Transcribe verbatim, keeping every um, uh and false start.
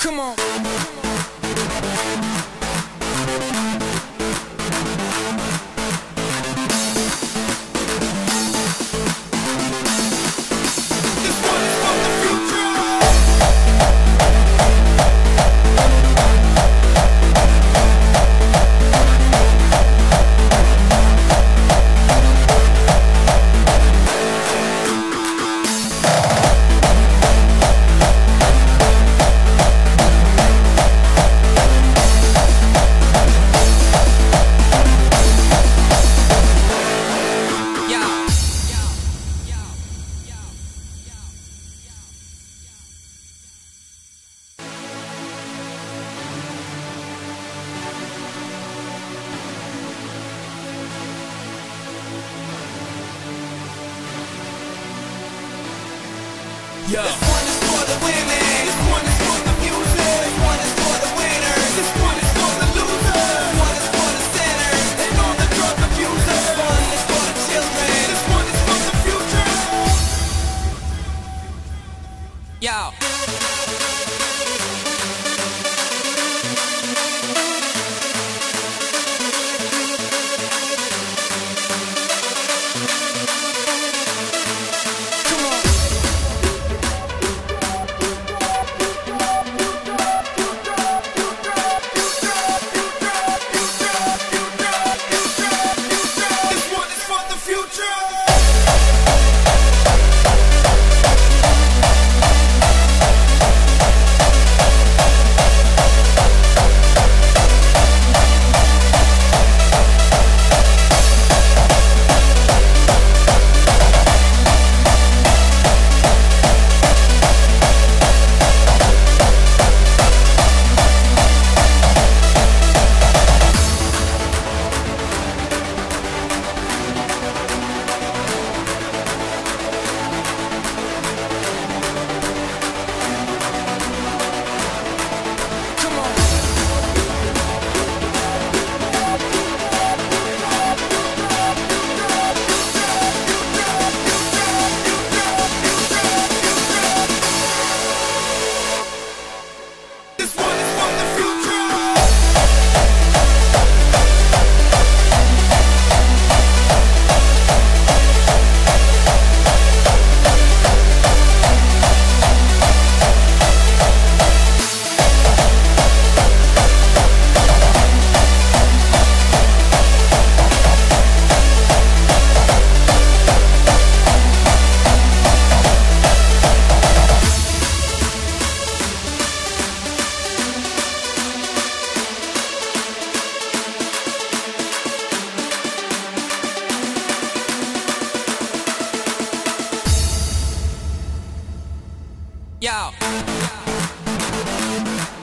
Come on. Yeah. This one is for the women, this one is for the music, this one is for the winners, this one is for the losers, this one is for the sinners, and all the drug abusers, this one is for the children, this one is for the future. Yo. Yo.